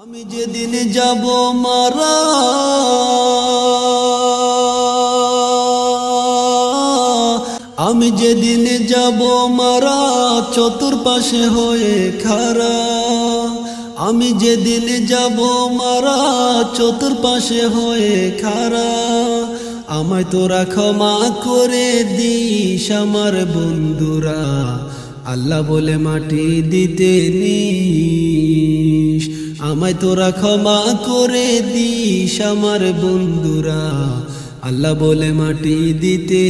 আমি যেদিন যাব মারা আমি যেদিন যাব মারা চতুর্পাশে হয়ে খাড়া আমি যেদিন যাব মারা চতুর্পাশে হয়ে খাড়া আমায় তোরা ক্ষমা করে দিস আমার বন্ধুরা আল্লাহ বলে মাটি দিতে নিস আমায় তোরা ক্ষমা করে দিস আমার বন্ধুরা আল্লাহ বলে মাটি দিতে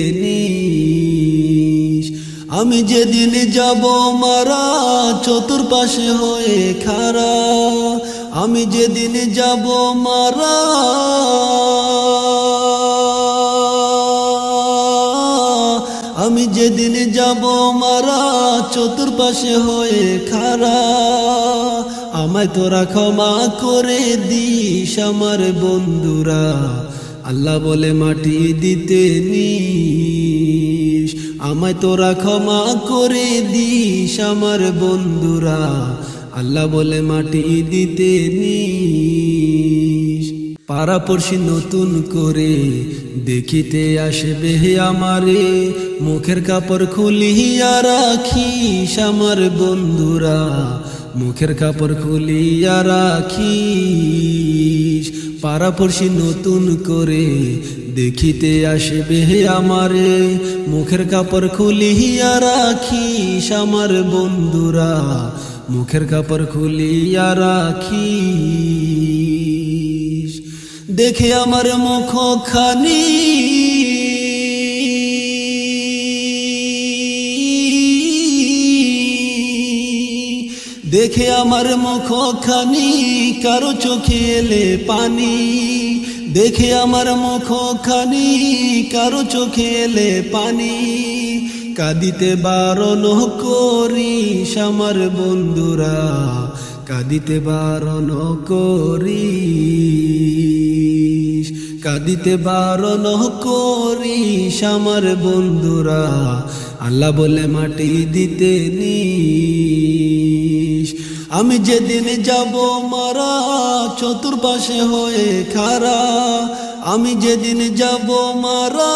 নিস আমি যেদিন যাব মারা চতুর্পাশে হয়ে খাড়া আমি যেদিন যাব মারা আমি যেদিন যাব মারা চতুর্পাশে হয়ে খাড়া আমায় তোরা ক্ষমা করে দিস আমার বন্ধুরা আল্লাহ বলে মাটি দিতে নিস আমায় তোরা ক্ষমা করে দিস আমার বন্ধুরা আল্লাহ বলে মাটি দিতে নিস পাড়াপড়শি নতুন করে দেখিতে আসবে আমারে মুখের কাপড় খুলিয়া রাখিস আমার বন্ধুরা মুখের কাপড় খুলিয়া রাখিস পাড়াপড়শি নতুন করে দেখিতে আসবে আমারে মুখের কাপড় খুলিয়া রাখিস আমার বন্ধুরা মুখের কাপড় খুলিয়া রাখিস দেখে আমার মুখখানি দেখে আমার মুখখানি কারো চোখে এলে পানি দেখে আমার মুখখানি কারো চোখে এলে পানি কাঁদিতে বারণ করিস আমার বন্ধুরা কাঁদিতে বারণ করিস কাঁদিতে বারণ করিস আমার বন্ধুরা আল্লাহ বলে মাটি দিতে নিস আমি যেদিন যাব মারা চতুর্পাশে হয়ে খাড়া আমি যেদিন যাব মারা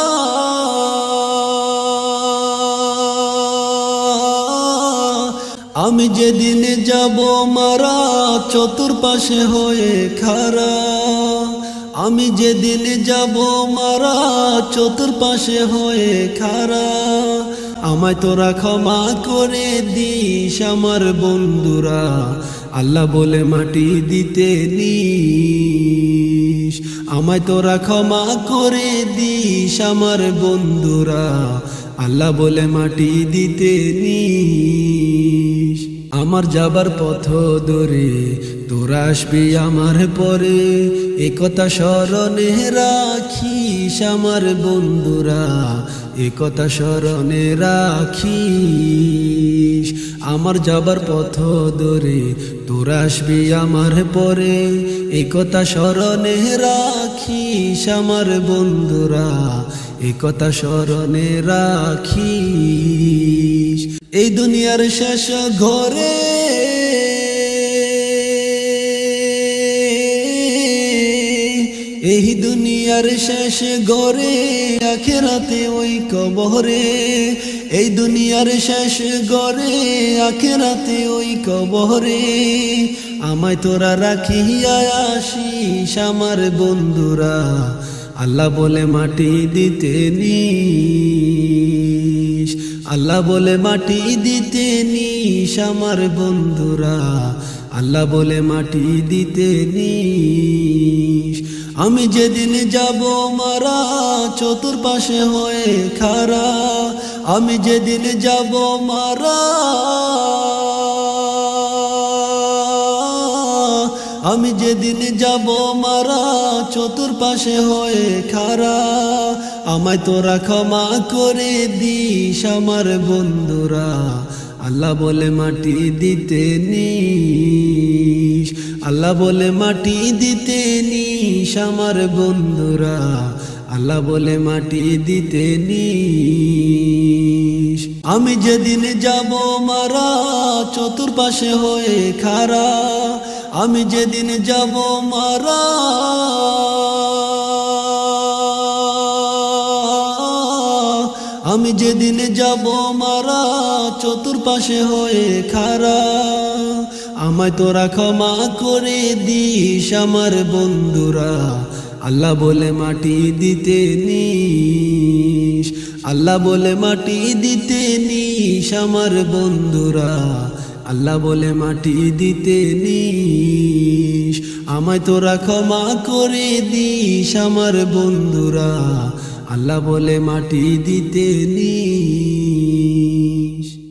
আমি যেদিন যাব মারা চতুর্পাশে হয়ে খাড়া আমি যেদিন যাব মারা চতুর্পাশে হয়ে খাড়া আমায় তোরা ক্ষমা করে দিস আমার বন্ধুরা আল্লাহ বলে মাটি দিতে নিস আমায় তোরা ক্ষমা করে দিস আমার বন্ধুরা আল্লাহ বলে মাটি দিতে নিস আমার যাবার পথ ধরে তোরা আসবি আমার পরে একথা স্মরণে রাখিস আমার বন্ধুরা একথা স্মরণে রাখিস আমার যাবার পথ ধরে তোরা আসবি আমার পরে একথা স্মরণে রাখিস আমার বন্ধুরা একথা স্মরণে রাখিস এই দুনিয়ার শেষ ঘরে এই দুনিয়ার শেষ ঘরে আখিরাতে ওই কবরে এই দুনিয়ার শেষ ঘরে আখিরাতে ওই কবরে আমায় তোরা রাখিয়া আসিস আমার বন্ধুরা আল্লাহ বলে মাটি দিতে নিস আল্লাহ বলে মাটি দিতে নিস আমার বন্ধুরা আল্লাহ বলে মাটি দিতে নিস আমি যেদিন যাব মারা চতুর্পাশে হয়ে খাড়া আমি যেদিন যাব মারা আমি যেদিন যাব মারা চতুর্পাশে হয়ে খাড়া আমায় তোরা ক্ষমা করে দিস আমার বন্ধুরা আল্লাহ বলে মাটি দিতে নিস আল্লাহ বলে মাটি দিতে নিস আমার বন্ধুরা আল্লাহ বলে মাটি দিতে নিস আমি যেদিন যাব মারা চতুর্পাশে হয়ে খাড়া আমি যেদিন যাব মারা আমি যেদিন যাব মারা চতুর্পাশে হয়ে খাড়া আমায় তোরা ক্ষমা করে দিস আমার বন্ধুরা আল্লাহ বলে মাটি দিতে নিস আল্লাহ বলে মাটি দিতে নিস আমার বন্ধুরা আল্লাহ বলে মাটি দিতে নিস আমায় তোরা ক্ষমা করে দিস আমার বন্ধুরা আল্লাহ বলে মাটি দিতে নিস।